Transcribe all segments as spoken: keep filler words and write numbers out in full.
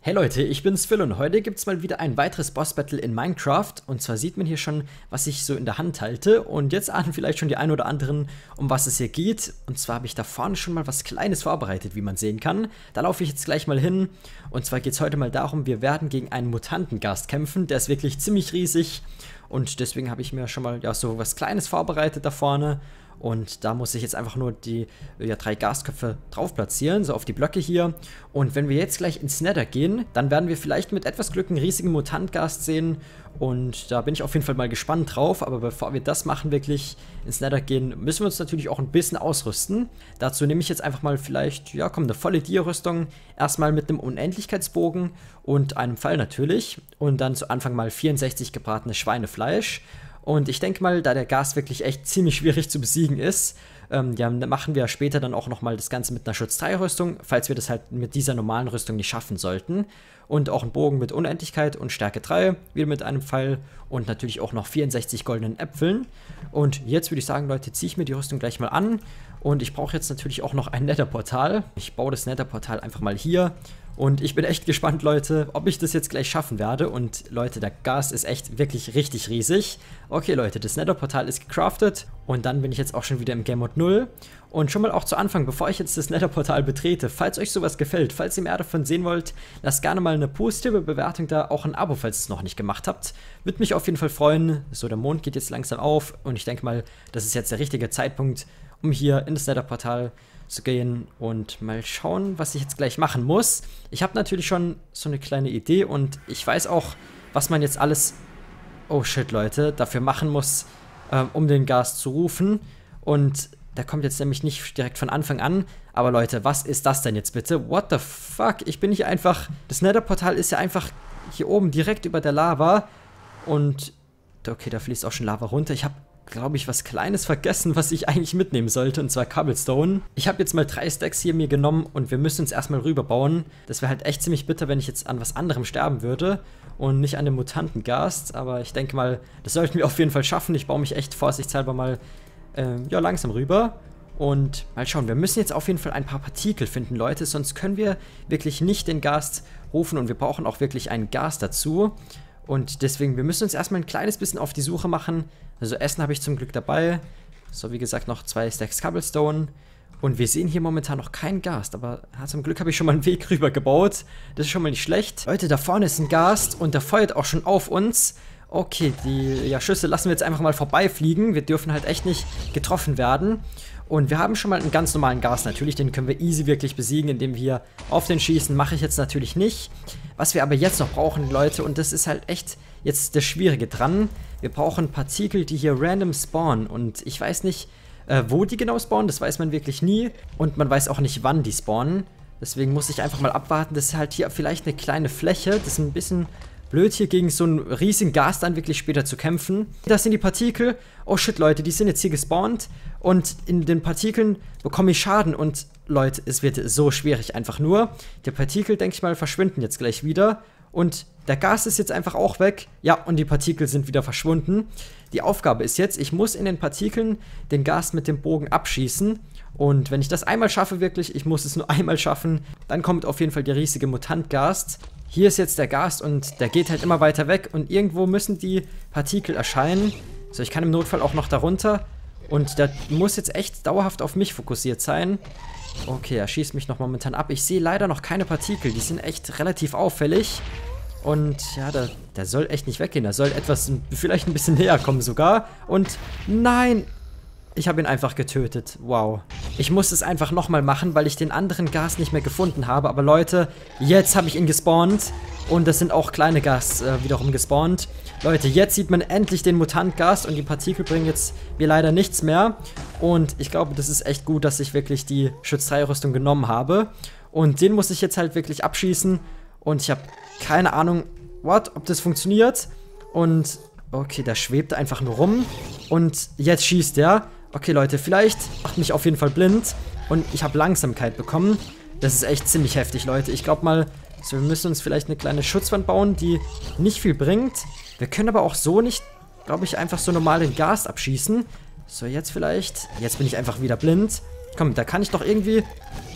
Hey Leute, ich bin's Phil und heute gibt's mal wieder ein weiteres Boss-Battle in Minecraft. Und zwar sieht man hier schon, was ich so in der Hand halte. Und jetzt ahnen vielleicht schon die ein oder anderen, um was es hier geht. Und zwar habe ich da vorne schon mal was Kleines vorbereitet, wie man sehen kann. Da laufe ich jetzt gleich mal hin. Und zwar geht's heute mal darum, wir werden gegen einen Mutantengast kämpfen. Der ist wirklich ziemlich riesig. Und deswegen habe ich mir schon mal ja, so was Kleines vorbereitet da vorne. Und da muss ich jetzt einfach nur die ja, drei Gasköpfe drauf platzieren, so auf die Blöcke hier. Und wenn wir jetzt gleich ins Nether gehen, dann werden wir vielleicht mit etwas Glück einen riesigen Mutantgast sehen. Und da bin ich auf jeden Fall mal gespannt drauf. Aber bevor wir das machen, wirklich ins Nether gehen, müssen wir uns natürlich auch ein bisschen ausrüsten. Dazu nehme ich jetzt einfach mal vielleicht, ja komm, eine volle Dia-Rüstung. Erstmal mit einem Unendlichkeitsbogen und einem Pfeil natürlich. Und dann zu Anfang mal vierundsechzig gebratenes Schweinefleisch. Und ich denke mal, da der Gas wirklich echt ziemlich schwierig zu besiegen ist, ähm, ja, machen wir später dann auch nochmal das Ganze mit einer Schutz drei Rüstung, falls wir das halt mit dieser normalen Rüstung nicht schaffen sollten. Und auch einen Bogen mit Unendlichkeit und Stärke drei, wieder mit einem Pfeil und natürlich auch noch vierundsechzig goldenen Äpfeln. Und jetzt würde ich sagen, Leute, ziehe ich mir die Rüstung gleich mal an. Und ich brauche jetzt natürlich auch noch ein Netherportal. Ich baue das Netherportal einfach mal hier. Und ich bin echt gespannt, Leute, ob ich das jetzt gleich schaffen werde. Und Leute, der Gas ist echt wirklich richtig riesig. Okay, Leute, das Netherportal ist gecraftet. Und dann bin ich jetzt auch schon wieder im Game Mode null. Und schon mal auch zu Anfang, bevor ich jetzt das Netherportal betrete, falls euch sowas gefällt, falls ihr mehr davon sehen wollt, lasst gerne mal eine positive Bewertung da, auch ein Abo, falls ihr es noch nicht gemacht habt. Würde mich auf jeden Fall freuen. So, der Mond geht jetzt langsam auf. Und ich denke mal, das ist jetzt der richtige Zeitpunkt, um hier in das Netherportal zu gehen und mal schauen, was ich jetzt gleich machen muss. Ich habe natürlich schon so eine kleine Idee und ich weiß auch, was man jetzt alles, oh shit, Leute, dafür machen muss, ähm, um den Gas zu rufen. Und der kommt jetzt nämlich nicht direkt von Anfang an. Aber Leute, was ist das denn jetzt bitte? What the fuck? Ich bin hier einfach, das Netherportal ist ja einfach hier oben direkt über der Lava. Und, okay, da fließt auch schon Lava runter. Ich habe, glaube ich, was Kleines vergessen, was ich eigentlich mitnehmen sollte, und zwar Cobblestone. Ich habe jetzt mal drei Stacks hier mir genommen und wir müssen uns erstmal rüberbauen. Das wäre halt echt ziemlich bitter, wenn ich jetzt an was anderem sterben würde und nicht an dem Mutantengast, aber ich denke mal, das sollten wir auf jeden Fall schaffen. Ich baue mich echt vorsichtshalber mal äh, ja, langsam rüber und mal schauen. Wir müssen jetzt auf jeden Fall ein paar Partikel finden, Leute, sonst können wir wirklich nicht den Gast rufen und wir brauchen auch wirklich einen Gas dazu. Und deswegen, wir müssen uns erstmal ein kleines bisschen auf die Suche machen. Also Essen habe ich zum Glück dabei. So, wie gesagt, noch zwei Stacks Cobblestone. Und wir sehen hier momentan noch keinen Gast. Aber ja, zum Glück habe ich schon mal einen Weg rüber gebaut. Das ist schon mal nicht schlecht. Leute, da vorne ist ein Gast und der feuert auch schon auf uns. Okay, die ja, Schüsse lassen wir jetzt einfach mal vorbeifliegen. Wir dürfen halt echt nicht getroffen werden. Und wir haben schon mal einen ganz normalen Gas natürlich, den können wir easy wirklich besiegen, indem wir auf den schießen. Mache ich jetzt natürlich nicht. Was wir aber jetzt noch brauchen, Leute, und das ist halt echt jetzt das Schwierige dran. Wir brauchen Partikel, die hier random spawnen. Und ich weiß nicht, äh, wo die genau spawnen, das weiß man wirklich nie. Und man weiß auch nicht, wann die spawnen. Deswegen muss ich einfach mal abwarten. Das ist halt hier vielleicht eine kleine Fläche. Das ist ein bisschen blöd, hier gegen so einen riesigen Gas dann wirklich später zu kämpfen. Das sind die Partikel. Oh shit, Leute, die sind jetzt hier gespawnt. Und in den Partikeln bekomme ich Schaden. Und Leute, es wird so schwierig einfach nur. Die Partikel, denke ich mal, verschwinden jetzt gleich wieder. Und der Gas ist jetzt einfach auch weg. Ja, und die Partikel sind wieder verschwunden. Die Aufgabe ist jetzt, ich muss in den Partikeln den Gas mit dem Bogen abschießen. Und wenn ich das einmal schaffe, wirklich, ich muss es nur einmal schaffen, dann kommt auf jeden Fall der riesige Mutantgast. Hier ist jetzt der Gast und der geht halt immer weiter weg und irgendwo müssen die Partikel erscheinen. So, ich kann im Notfall auch noch darunter und der muss jetzt echt dauerhaft auf mich fokussiert sein. Okay, er schießt mich noch momentan ab. Ich sehe leider noch keine Partikel, die sind echt relativ auffällig. Und ja, der, der soll echt nicht weggehen, der soll etwas, vielleicht ein bisschen näher kommen sogar. Und nein! Ich habe ihn einfach getötet. Wow. Ich muss es einfach nochmal machen, weil ich den anderen Gas nicht mehr gefunden habe. Aber Leute, jetzt habe ich ihn gespawnt. Und das sind auch kleine Gas äh, wiederum gespawnt. Leute, jetzt sieht man endlich den Mutantgast. Und die Partikel bringen jetzt mir leider nichts mehr. Und ich glaube, das ist echt gut, dass ich wirklich die Schutz drei Rüstung genommen habe. Und den muss ich jetzt halt wirklich abschießen. Und ich habe keine Ahnung, what, ob das funktioniert. Und okay, der schwebt einfach nur rum. Und jetzt schießt er. Okay, Leute, vielleicht macht mich auf jeden Fall blind und ich habe Langsamkeit bekommen. Das ist echt ziemlich heftig, Leute. Ich glaube mal, so, wir müssen uns vielleicht eine kleine Schutzwand bauen, die nicht viel bringt. Wir können aber auch so nicht, glaube ich, einfach so normal den Gas abschießen. So, jetzt vielleicht. Jetzt bin ich einfach wieder blind. Komm, da kann ich doch irgendwie...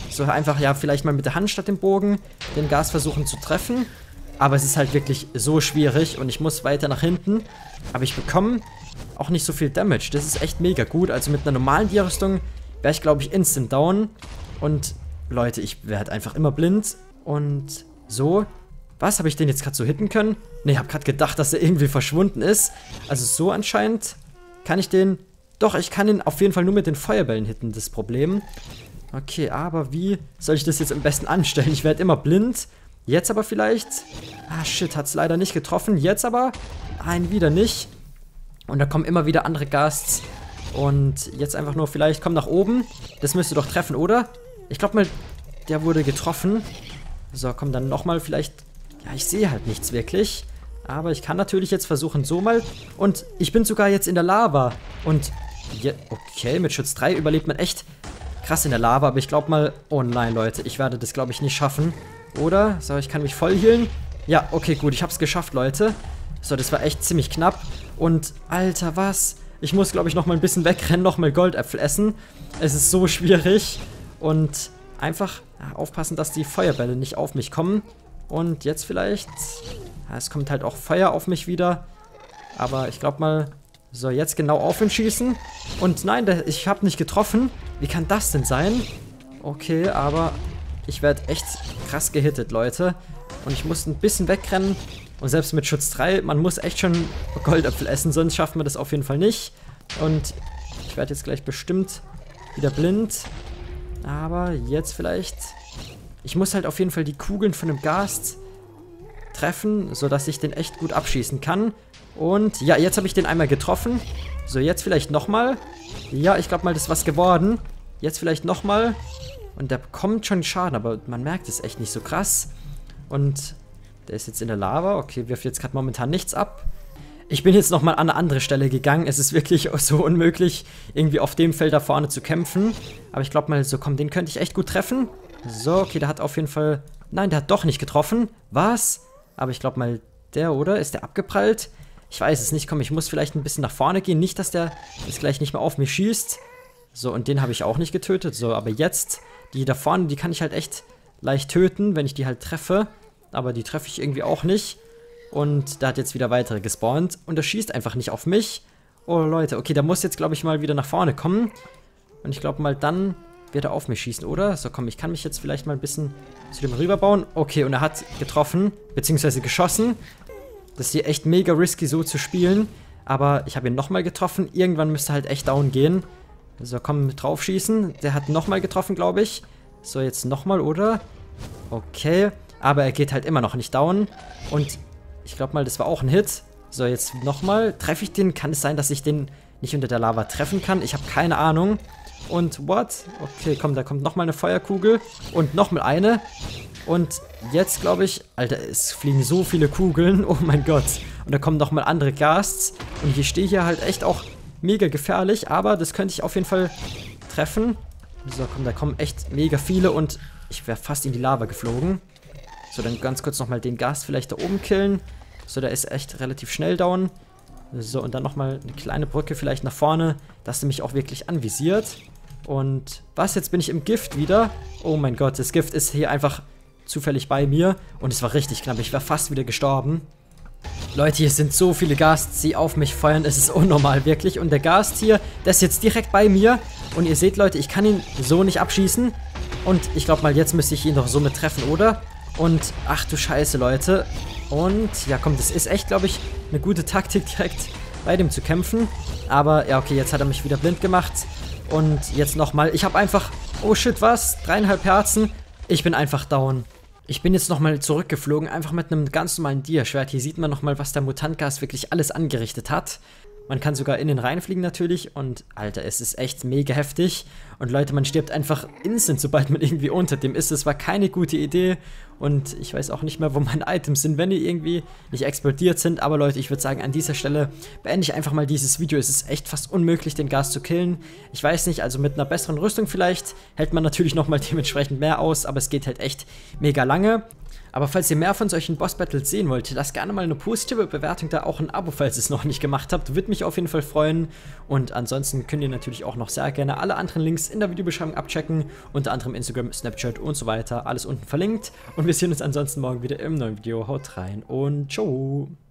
So einfach, ja, vielleicht mal mit der Hand statt dem Bogen den Gas versuchen zu treffen. Aber es ist halt wirklich so schwierig und ich muss weiter nach hinten. Aber ich bekomme auch nicht so viel Damage. Das ist echt mega gut. Also mit einer normalen Dia-Rüstung wäre ich, glaube ich, instant down. Und Leute, ich werde einfach immer blind. Und so. Was, habe ich den jetzt gerade so hitten können? Ne, ich habe gerade gedacht, dass er irgendwie verschwunden ist. Also so anscheinend kann ich den... Doch, ich kann ihn auf jeden Fall nur mit den Feuerbällen hitten, das Problem. Okay, aber wie soll ich das jetzt am besten anstellen? Ich werde immer blind. Jetzt aber vielleicht... Ah, shit, hat es leider nicht getroffen. Jetzt aber... Nein, wieder nicht. Und da kommen immer wieder andere Ghasts. Und jetzt einfach nur vielleicht... Komm nach oben. Das müsste doch treffen, oder? Ich glaube mal, der wurde getroffen. So, komm dann nochmal vielleicht... Ja, ich sehe halt nichts wirklich. Aber ich kann natürlich jetzt versuchen, so mal... Und ich bin sogar jetzt in der Lava. Und... Je, okay, mit Schutz drei überlebt man echt krass in der Lava. Aber ich glaube mal... Oh nein, Leute. Ich werde das, glaube ich, nicht schaffen. Oder? So, ich kann mich voll healen. Ja, okay, gut. Ich habe es geschafft, Leute. So, das war echt ziemlich knapp. Und, Alter, was? Ich muss, glaube ich, noch mal ein bisschen wegrennen, noch mal Goldäpfel essen. Es ist so schwierig. Und einfach ja, aufpassen, dass die Feuerbälle nicht auf mich kommen. Und jetzt vielleicht... Ja, es kommt halt auch Feuer auf mich wieder. Aber ich glaube mal... So, jetzt genau auf ihn schießen. Und nein, der, ich habe nicht getroffen. Wie kann das denn sein? Okay, aber... Ich werde echt krass gehittet, Leute. Und ich muss ein bisschen wegrennen. Und selbst mit Schutz drei, man muss echt schon Goldäpfel essen, sonst schafft man das auf jeden Fall nicht. Und ich werde jetzt gleich bestimmt wieder blind. Aber jetzt vielleicht... Ich muss halt auf jeden Fall die Kugeln von dem Ghast treffen, sodass ich den echt gut abschießen kann. Und ja, jetzt habe ich den einmal getroffen. So, jetzt vielleicht nochmal. Ja, ich glaube mal, das ist was geworden. Jetzt vielleicht nochmal. Und der bekommt schon Schaden, aber man merkt es echt nicht so krass. Und der ist jetzt in der Lava. Okay, wirft jetzt gerade momentan nichts ab. Ich bin jetzt nochmal an eine andere Stelle gegangen. Es ist wirklich so unmöglich, irgendwie auf dem Feld da vorne zu kämpfen. Aber ich glaube mal, so komm, den könnte ich echt gut treffen. So, okay, der hat auf jeden Fall... Nein, der hat doch nicht getroffen. Was? Aber ich glaube mal, der, oder? Ist der abgeprallt? Ich weiß es nicht. Komm, ich muss vielleicht ein bisschen nach vorne gehen. Nicht, dass der jetzt gleich nicht mehr auf mich schießt. So, und den habe ich auch nicht getötet. So, aber jetzt, die da vorne, die kann ich halt echt leicht töten, wenn ich die halt treffe. Aber die treffe ich irgendwie auch nicht. Und da hat jetzt wieder weitere gespawnt. Und er schießt einfach nicht auf mich. Oh, Leute. Okay, der muss jetzt, glaube ich, mal wieder nach vorne kommen. Und ich glaube mal, dann wird er auf mich schießen, oder? So, komm, ich kann mich jetzt vielleicht mal ein bisschen zu dem rüberbauen. Okay, und er hat getroffen, beziehungsweise geschossen. Das ist hier echt mega risky, so zu spielen. Aber ich habe ihn nochmal getroffen. Irgendwann müsste halt echt down gehen. So, komm, mit drauf schießen. Der hat nochmal getroffen, glaube ich. So, jetzt nochmal, oder? Okay. Aber er geht halt immer noch nicht down. Und ich glaube mal, das war auch ein Hit. So, jetzt nochmal. Treffe ich den? Kann es sein, dass ich den nicht unter der Lava treffen kann? Ich habe keine Ahnung. Und what? Okay, komm, da kommt nochmal eine Feuerkugel. Und nochmal eine. Und jetzt, glaube ich... Alter, es fliegen so viele Kugeln. Oh mein Gott. Und da kommen nochmal andere Ghasts. Und ich stehe hier halt echt auch mega gefährlich. Aber das könnte ich auf jeden Fall treffen. So, komm, da kommen echt mega viele. Und ich wäre fast in die Lava geflogen. So, dann ganz kurz nochmal den Ghast vielleicht da oben killen. So, der ist echt relativ schnell down. So, und dann nochmal eine kleine Brücke vielleicht nach vorne, dass er mich auch wirklich anvisiert. Und was, jetzt bin ich im Gift wieder. Oh mein Gott, das Gift ist hier einfach zufällig bei mir. Und es war richtig knapp, ich wäre fast wieder gestorben. Leute, hier sind so viele Ghasts, die auf mich feuern. Es ist unnormal, wirklich. Und der Ghast hier, der ist jetzt direkt bei mir. Und ihr seht, Leute, ich kann ihn so nicht abschießen. Und ich glaube mal, jetzt müsste ich ihn doch so mit treffen, oder? Und, ach du Scheiße, Leute. Und, ja komm, das ist echt, glaube ich, eine gute Taktik, direkt bei dem zu kämpfen. Aber, ja okay, jetzt hat er mich wieder blind gemacht. Und jetzt nochmal. Ich habe einfach, oh shit, was? Dreieinhalb Herzen. Ich bin einfach down. Ich bin jetzt nochmal zurückgeflogen, einfach mit einem ganz normalen Dia-Schwert. Hier sieht man nochmal, was der Mutantgas wirklich alles angerichtet hat. Man kann sogar in den reinfliegen natürlich. Und, Alter, es ist echt mega heftig. Und Leute, man stirbt einfach instant, sobald man irgendwie unter dem ist. Es war keine gute Idee. und ich weiß auch nicht mehr, wo meine Items sind, wenn die irgendwie nicht explodiert sind. Aber Leute, ich würde sagen, an dieser Stelle beende ich einfach mal dieses Video. Es ist echt fast unmöglich, den Gas zu killen. Ich weiß nicht, also mit einer besseren Rüstung vielleicht hält man natürlich nochmal dementsprechend mehr aus, aber es geht halt echt mega lange. Aber falls ihr mehr von solchen Boss-Battles sehen wollt, lasst gerne mal eine positive Bewertung da, auch ein Abo, falls ihr es noch nicht gemacht habt. Würde mich auf jeden Fall freuen. Und ansonsten könnt ihr natürlich auch noch sehr gerne alle anderen Links in der Videobeschreibung abchecken. Unter anderem Instagram, Snapchat und so weiter. Alles unten verlinkt. Und wir sehen uns ansonsten morgen wieder im neuen Video. Haut rein und ciao!